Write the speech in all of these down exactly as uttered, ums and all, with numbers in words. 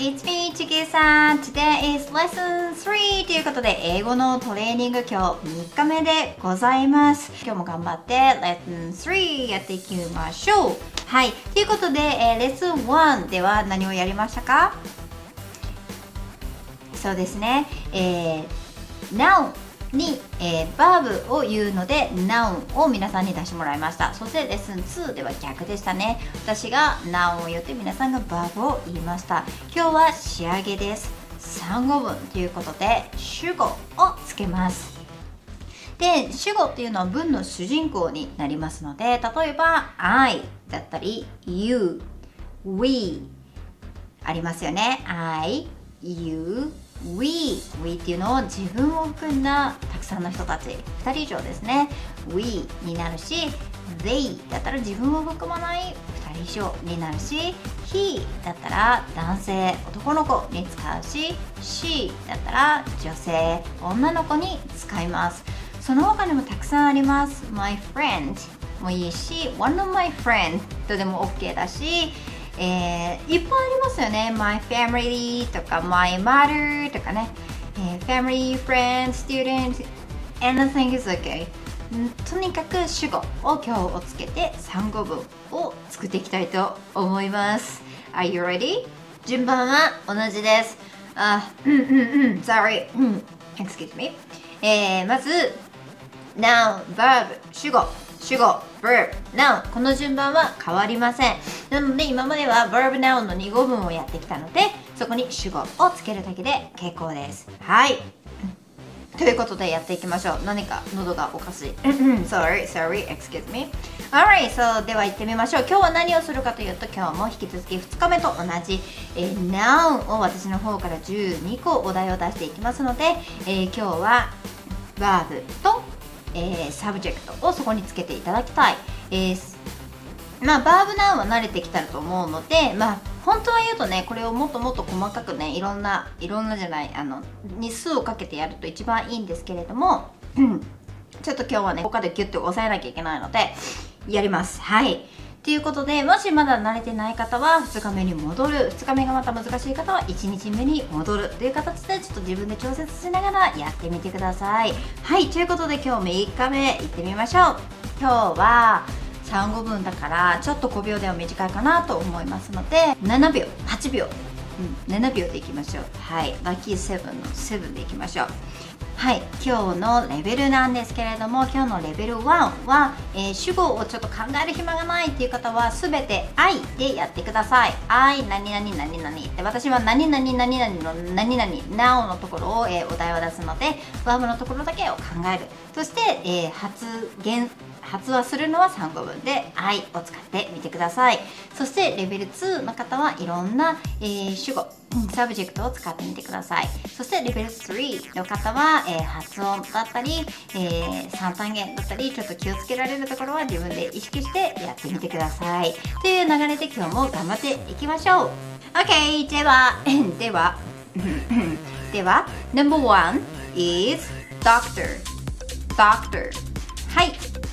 It's me, ちきさん。Today is lesson three ということで、英語のトレーニング今日みっかめでございます。今日も頑張って lesson three やっていきましょう。はい。ということで、えー、lesson one では何をやりましたか？そうですね。えー、nounに、えー、バーブを言うので noun を皆さんに出してもらいました。そしてレッスンツーでは逆でしたね。私が noun を言って皆さんがバーブを言いました。今日は仕上げです。産語文ということで主語をつけます。で、主語っていうのは文の主人公になりますので、例えば I だったり You、We ありますよね。I、You、We、We っていうのを自分を含んだたくさんの人たち、ふたり以上ですね。We になるし、They だったら自分を含まないふたり以上になるし、He だったら男性、男の子に使うし、She だったら女性、女の子に使います。その他にもたくさんあります。My friend もいいし、One of my friends とでも OK だし、えー、いっぱいありますよね。My family とか My mother とかね、えー、family, friend, student, anything is okay。とにかく主語を今日をつけて産語文を作っていきたいと思います。Are you ready? 順番は同じです。あ、うんうんうん、sorry、うん、excuse me。えー、まず noun、verb、主語、主語、verb、noun この順番は変わりません。なので今までは verb、noun のに語文をやってきたので、そこに主語をつけるだけで結構です。はい。ということでやっていきましょう。何か喉がおかしい。sorry, sorry, excuse me. Alright, so では行ってみましょう。今日は何をするかというと、今日も引き続きふつかめと同じ、えー、noun を私の方からじゅうにこお題を出していきますので、えー、今日は verb とえー、サブジェクトをそこにつけていただきたい。えー、まあバーブナウンは慣れてきたと思うので、まあ本当は言うとね、これをもっともっと細かくね、いろんないろんなじゃないあの日数をかけてやると一番いいんですけれども、うん、ちょっと今日はね他でギュッと押さえなきゃいけないのでやります。はい。ということで、もしまだ慣れてない方はふつかめに戻る、ふつかめがまた難しい方はいちにちめに戻るという形でちょっと自分で調節しながらやってみてください。はい、ということで今日みっかめいってみましょう。今日は産語文だからちょっとごびょうでは短いかなと思いますので、ななびょう、はちびょう、うん、ななびょうでいきましょう。はい、ラッキーセブンのセブンでいきましょう。はい、今日のレベルなんですけれども、今日のレベルワンは、えー、主語をちょっと考える暇がないっていう方はすべて I でやってください。I 何々何々で、私は何々何々の何々 Now のところを、えー、お題を出すので、バーブのところだけを考える。そして、えー、発言発話するのは産語文で I を使ってみてください。そしてレベルツーの方はいろんな、えー、主語、サブジェクトを使ってみてください。そしてレベルスリーの方は、えー、発音だったり、えー、三単元だったりちょっと気をつけられるところは自分で意識してやってみてください。という流れで今日も頑張っていきましょう。 OK、 ではではでは ナンバーワン is doctor doctor。 はい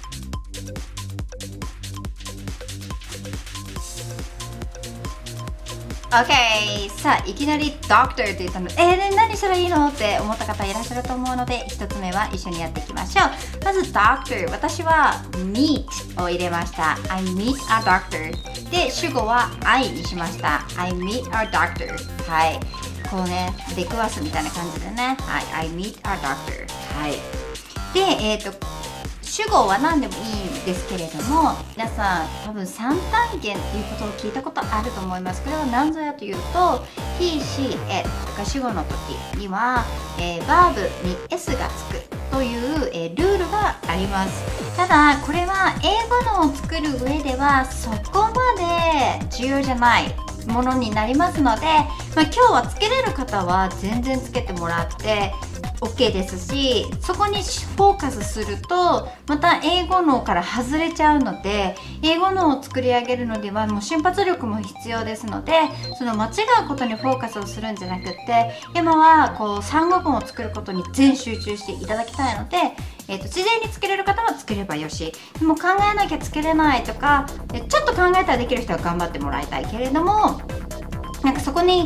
、OK、 さあいきなり Doctor って言ったので、えー、何したらいいのって思った方いらっしゃると思うので、ひとつめは一緒にやっていきましょう。まず Doctor、 私は Meet を入れました。 I meet a doctor で、主語は I にしました。 I meet a doctor。 はい、こうね出くわすみたいな感じでね、はい、I meet a doctor。 はい、で、えっ、ー、と主語は何でもいいんですけれども、皆さん多分三単元っていうことを聞いたことあると思います。これは何ぞやというと、 he、she、it が主語の時には、えー、バーブに s がつくという、えー、ルールがあります。ただこれは英語のを作る上ではそこまで重要じゃないものになりますので、まあ、今日はつけれる方は全然つけてもらって OK ですし、そこにフォーカスするとまた英語脳から外れちゃうので、英語脳を作り上げるのではもう瞬発力も必要ですので、その間違うことにフォーカスをするんじゃなくって、今はこう産語文を作ることに全集中していただきたいので、えー、と自然につけれる方はつければよし、でも考えなきゃつけれないとか、ちょっと考えたらできる人は頑張ってもらいたいけれども、なんかそこに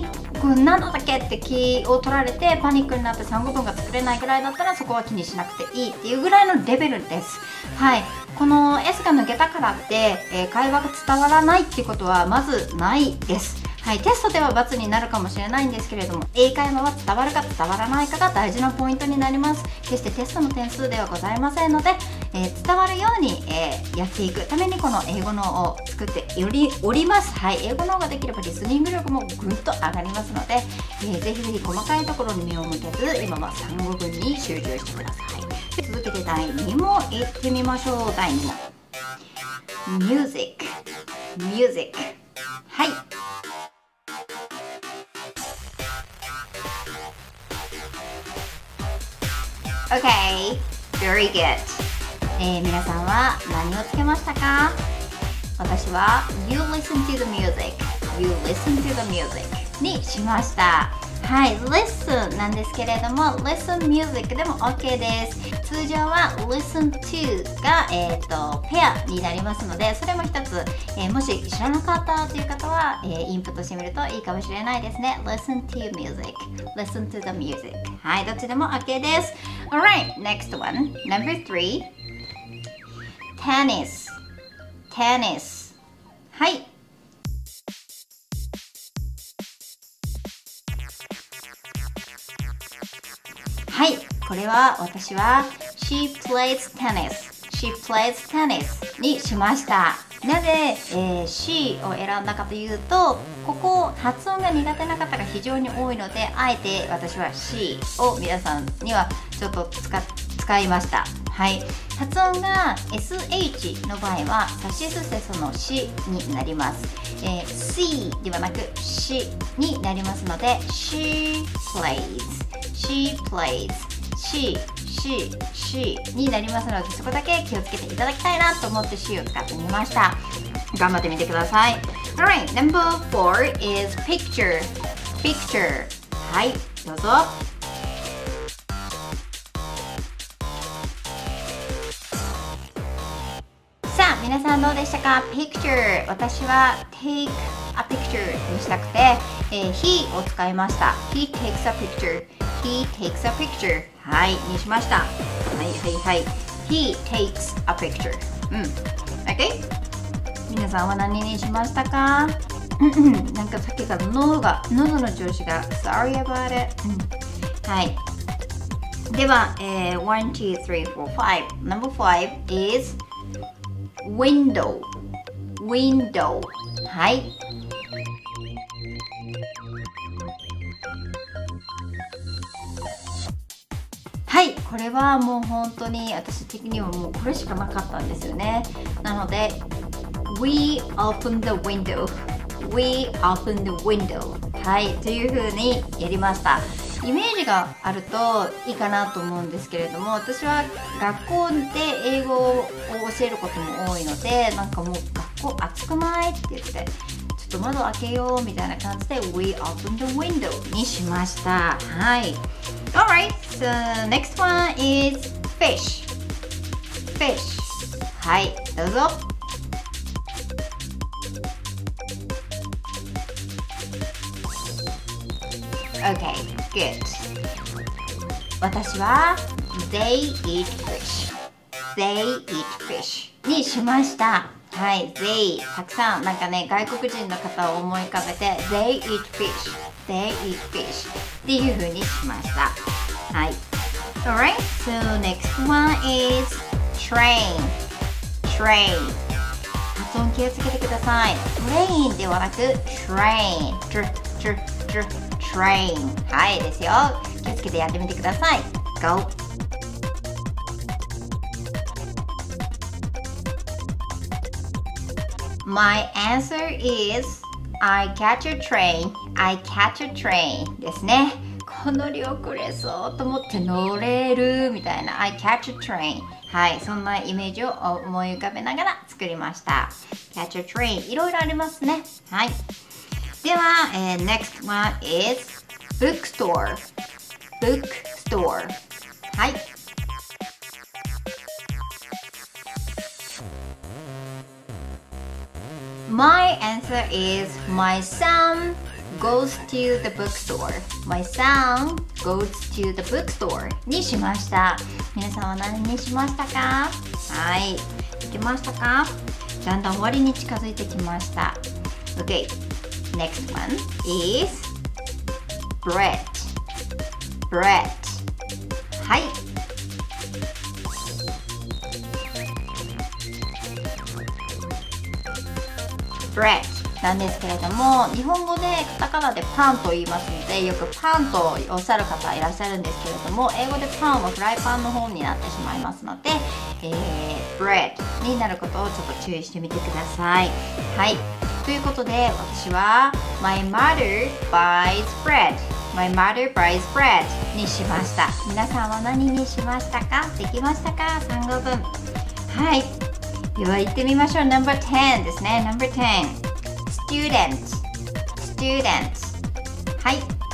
これ何だっけって気を取られてパニックになって産後文が作れないぐらいだったら、そこは気にしなくていいっていうぐらいのレベルです。はい、この S が抜けたからって、えー、会話が伝わらないっていうことはまずないです。はい、テストでは×になるかもしれないんですけれども、英会話は伝わるか伝わらないかが大事なポイントになります。決してテストの点数ではございませんので、えー、伝わるように、えー、やっていくためにこの英語脳を作っております。はい、英語脳ができればリスニング力もぐんと上がりますので、えー、ぜひぜひ細かいところに目を向けず、今は産後文に集中してください。続けてだいに問いってみましょう。だいに問。ミュージック。ミュージック。はい。Okay, very good. えー、皆さんは何をつけましたか？私は You listen to the music, You listen to the music にしました。はい、listen なんですけれども listen music でも OK です。通常は listen to が、えー、とペアになりますので、それも一つ、えー、もし知らなかったという方は、えー、インプットしてみるといいかもしれないですね。 listen to music, listen to the music。 はい、どっちでも OK です。 Alright, next one, number three, tennis tennis。 はい、はい、これは私は She plays tennis She plays tennis にしました。なぜ、えー、She を選んだかというと、ここ発音が苦手な方が非常に多いので、あえて私は She を皆さんにはちょっと使使いました。はい、発音が エスエイチ の場合はさしすせそのしになります。えー、C ではなくしになりますので She plays She plays She She She になりますので、そこだけ気をつけていただきたいなと思って She を使ってみました。頑張ってみてください。 Alright, number four is picture Picture。 はい、どうぞ。さあ皆さんどうでしたか？ Picture、 私は Take a picture にしたくて、えー、He を使いました。 He takes a picture He takes a picture。 はい、にしました。はいはいはい。He takes a picture。 うん。OK？ 皆さんは何にしましたか？なんかさっきから喉が、喉の調子が Sorry about it。 うん、はい。では、えー、one, two, three, four, five。 Number five is window Window。 はい。はい、これはもう本当に私的にはもうこれしかなかったんですよね。なので We open the window We open the window。 はいという風にやりました。イメージがあるといいかなと思うんですけれども、私は学校で英語を教えることも多いので、なんかもう学校暑くないって言ってちょっと窓開けようみたいな感じで We open the window にしました。はい。Alright, so next one is fish Fish。 はい、どうぞ。Okay, good。 私は They eat fish They eat fish にしました。はい、They たくさんなんかね、外国人の方を思い浮かべて They eat fish They eat fish っていう風にしました。はい。Alright, so next one is train Train。 発音気をつけてください。Train ではなく Train tr tr tr Train。 はいですよ。気をつけてやってみてください。 Go。 My answer is I catch a train I catch a train ですね。こ乗り遅れそうと思って乗れるみたいな I catch a train。 はい、そんなイメージを思い浮かべながら作りました。 Catch a train いろいろありますね。はい。では、えー、next one is bookstore Bookstore。 はい。My answer is my son goes to the bookstore. My son goes to the bookstore にしました。皆さんは何にしましたか？はい、できましたか？だんだん終わりに近づいてきました。Okay, next one is bread. bread. はい。bread なんですけれども、日本語でカタカナでパンと言いますので、よくパンとおっしゃる方いらっしゃるんですけれども、英語でパンはフライパンの方になってしまいますので、えー、bread になることをちょっと注意してみてください。はい、ということで私は My mother buys bread My mother buys bread にしました。皆さんは何にしましたか？できましたか？さんごぶん。はい、では行ってみましょう。 ナンバーテン ですね。 ナンバーテン Student Student はい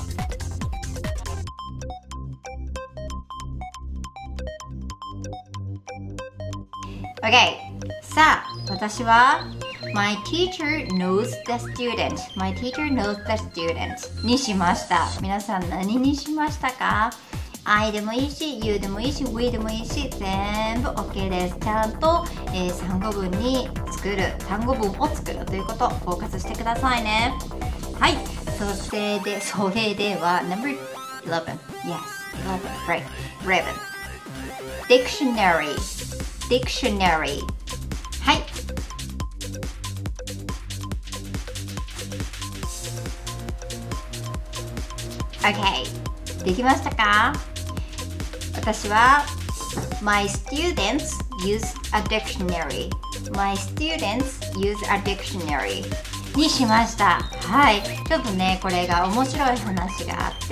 。OK、 さあ私は My teacher knows the student My teacher knows the student にしました。皆さん何にしましたか？ I でもいいし You でもいいし We でもいいし全部 OK です。ちゃんと、えー、さんごぶんに作る単語文を作るということをフォーカスしてくださいね。はい、そしてでそれでは ナンバーイレブン Yes イレブン Right イレブン Dictionary Dictionary はい。OK、 できましたか？私は My students use a dictionary My students use a dictionary にしました。はい、ちょっとねこれが面白い話があって、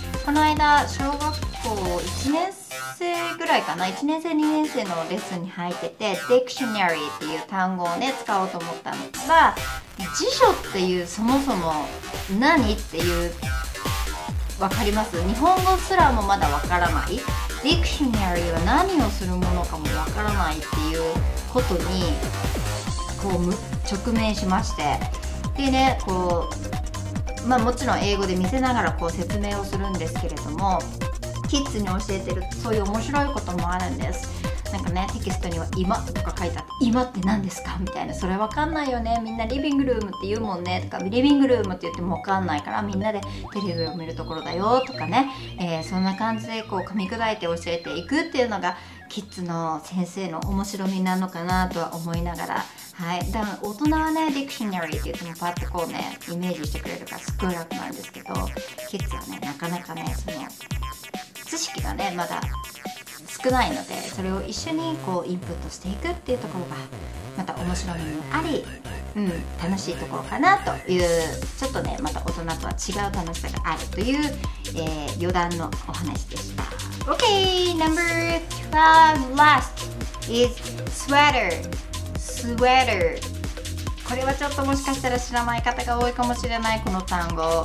この間小学校いちねん生ぐらいかな、いちねん生にねん生のレッスンに入ってて Dictionary っていう単語をね使おうと思ったのが、辞書っていうそもそも何っていうわかります？日本語すらもまだわからない。ディクショナリーは何をするものかもわからないっていうことにこう直面しまして、でねこうまあもちろん英語で見せながらこう説明をするんですけれども、キッズに教えてるとそういう面白いこともあるんです。なんかねテキストには今とか書いてあって、今って何ですかみたいな、それわかんないよね、みんなリビングルームって言うもんねとか、リビングルームって言ってもわかんないからみんなでテレビを見るところだよとかね、えー、そんな感じでこう噛み砕いて教えていくっていうのがキッズの先生の面白みなのかなとは思いながら、はい、だから大人はねディクショナリーって言ってもパッとこうねイメージしてくれるからすっごい楽なんですけど、キッズはねなかなかねその知識がねまだ少ないので、それを一緒にこうインプットしていくっていうところがまた面白みもあり、うん、楽しいところかなという、ちょっとねまた大人とは違う楽しさがあるという、えー、余談のお話でした。 OK、 Number twelve last is sweater sweater これはちょっともしかしたら知らない方が多いかもしれない。この単語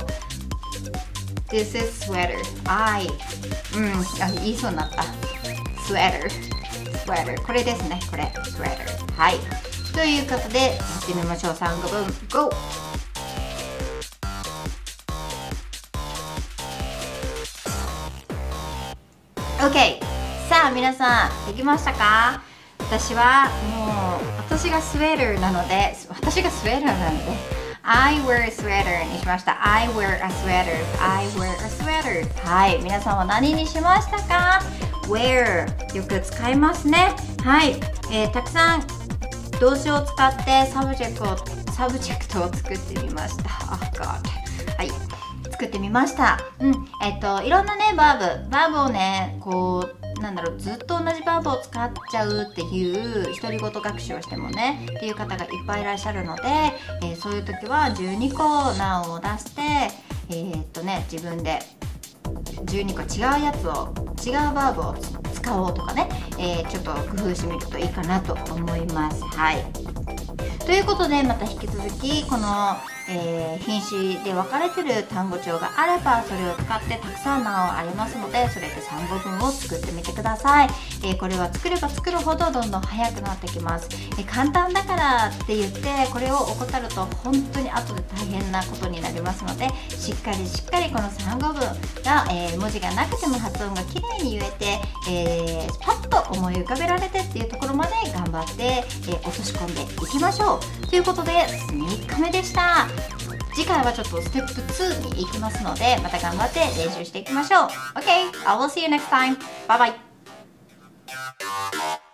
This is sweater I うんあ言いそうになった。sweater sweater これですね、これ sweater はい、ということでやってみましょう。さんごぶん GO。 OK、 さあ皆さんできましたか？私はもう私がスウェーターなので私がスウェーターなのでI wear a sweater にしました。 I wear a sweater I wear a sweater はい、皆さんは何にしましたか？ wear よく使いますね。はい、えー、たくさん動詞を使ってサブジェクトをサブジェクトを作ってみました。 Oh God はい、作ってみました。うん、えっといろんなねバーブバーブをねこうなんだろうずっと同じバーブを使っちゃうっていう独り言学習をしてもねっていう方がいっぱいいらっしゃるので、えー、そういう時はじゅうにこナウンを出してえー、っとね自分でじゅうにこ違うやつを違うバーブを使おうとかね、えー、ちょっと工夫してみるといいかなと思います。はい、ということでまた引き続きこのえー、品詞で分かれてる単語帳があれば、それを使ってたくさん Now ありますので、それで産語文を作ってみてください。えー、これは作れば作るほどどんどん速くなってきます。えー、簡単だからって言ってこれを怠ると本当に後で大変なことになりますので、しっかりしっかりこの産語文が、えー、文字がなくても発音がきれいに言えて、えー、パッと思い浮かべられてっていうところまで頑張って、えー、落とし込んでいきましょうということで、みっかめでした。次回はちょっとステップツーに行きますので、また頑張って練習していきましょう。 OK, I will see you next time. Bye bye.